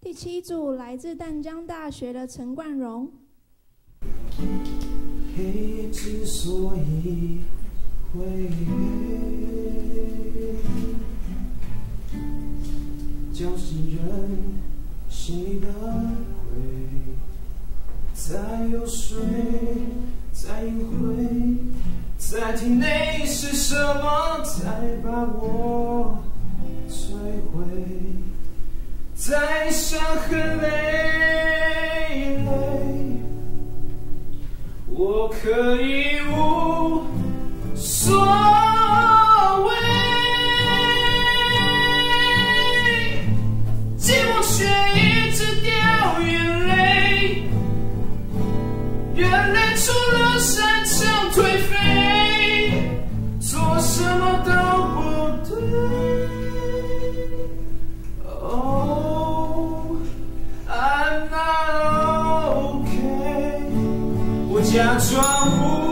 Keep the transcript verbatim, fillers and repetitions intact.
第七组来自淡江大学的陈冠荣。 黑之所以会黑，叫醒人心的鬼，在游水，在隐晦，在体内是什么在把我摧毁？在伤痕累累，我可以无所谓，寂寞却一直掉眼泪，眼泪除了擅长颓废，做什么都不对。I'm not okay， 我假装不